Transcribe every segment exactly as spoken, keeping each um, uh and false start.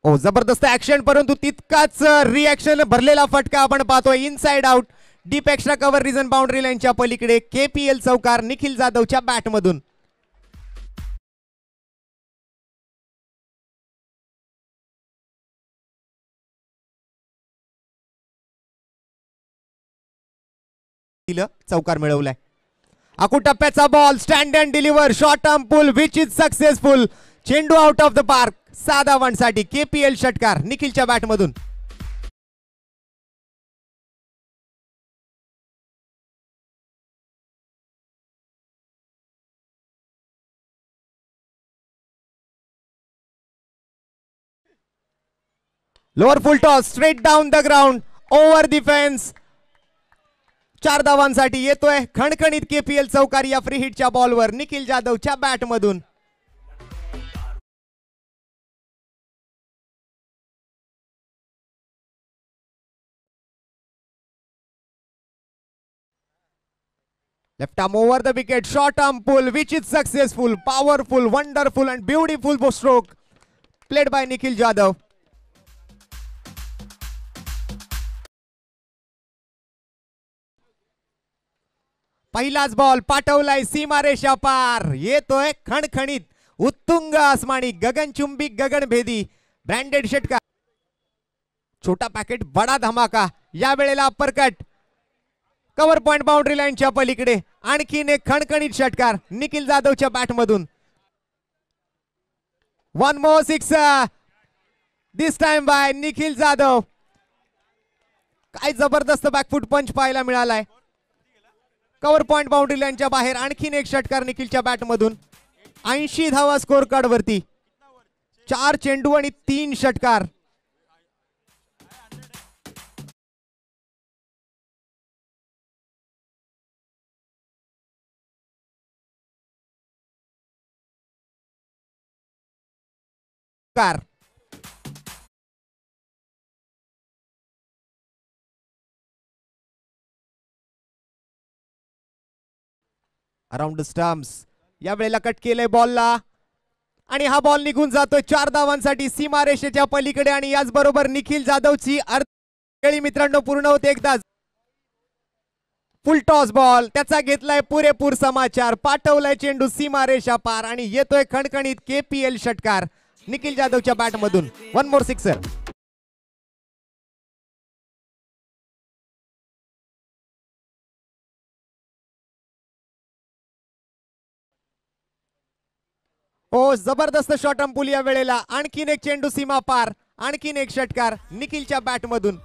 ओ जबरदस्त ऍक्शन, परंतु तितकाच रिएक्शन भरलेला फटका आपण पाहतोय. Inside out, deep extra cover region boundary लाईनच्या पलीकडे. केपीएल चौकार निखिल जाधवच्या बॅट मधून. चौकार मिळवलाय. आकू टप्प्याचा ball, stand and deliver, short arm pull which is successful. चेंडू आउट ऑफ द पार्क. साधा वन साठी केपीएल षटकार निखिलच्या बॅट मधून. Lower full toss, straight down the ground, over the fence. चार धावांसाठी येतोय खणखणीत केपीएल चौकार या फ्री हिटच्या बॉलवर निखिल जाधवच्या बॅट मधून. Left arm over the wicket, short arm pull which is successful. Powerful, wonderful and beautiful stroke played by Nikhil Jadhav. पहिलाच बॉल पाठवलाय सीमारेषा पार. येतोय खणखणीत उत्तुंग आसमानी गगनचुंबी गगनभेदी ब्रँडेड षटकार. छोटा पॅकेट बडा धमाका. या वेळेला अप्परकट कव्हर पॉइंट बाउंड्री लाईनच्या पलीकडे. आणखीन एक खणखणीत षटकार निखिल जाधवच्या बॅट मधून. One more six this time by Nikhil Jadhav. काय जबरदस्त बॅकफुट पंच पाहायला मिळालाय. कव्हर पॉइंट बाउंड्री लाईनच्या बाहेर आणखीन एक षटकार निखिलच्या बॅट मधून. ऐंशी धावा स्कोर कार्ड वरती. चार चेंडू आणि तीन षटकार. Around stumps. या वेळेला कट केलंय बॉलला आणि हा बॉल निघून जातोय चार धावांसाठी सीमारेषेच्या पलीकडे. आणि याच बरोबर निखिल जाधवची अर्धी मित्रांनो पूर्ण होते. एकदाच फुल टॉस बॉल, त्याचा घेतलाय पुरेपूर समाचार. पाठवलाय चेंडू सीमारेषा पार आणि येतोय खणखणीत केपीएल षटकार निखिल जाधवच्या बॅट मधून. One more sixer. ओ जबरदस्त शॉट अंपुल या वेळेला. आणखीन एक चेंडू सीमा पार, आणखीन एक षटकार निखिलच्या बॅट मधून.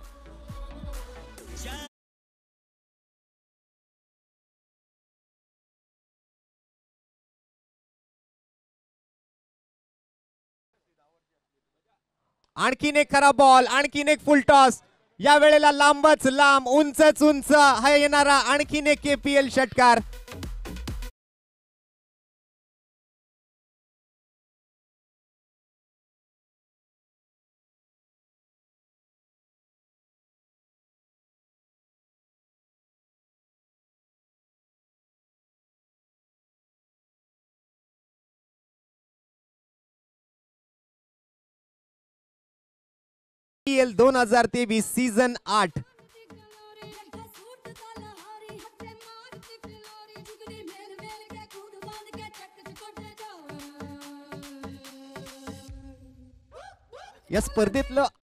आणखीन एक खरा बॉल, आणखीन एक फुल टॉस. या वेळेला लांबच लांब, उंचच उंच हा येणारा आणखीन एक केपीएल षटकार. दोन हजार तेवीस सीझन आठ. या स्पर्धेतलं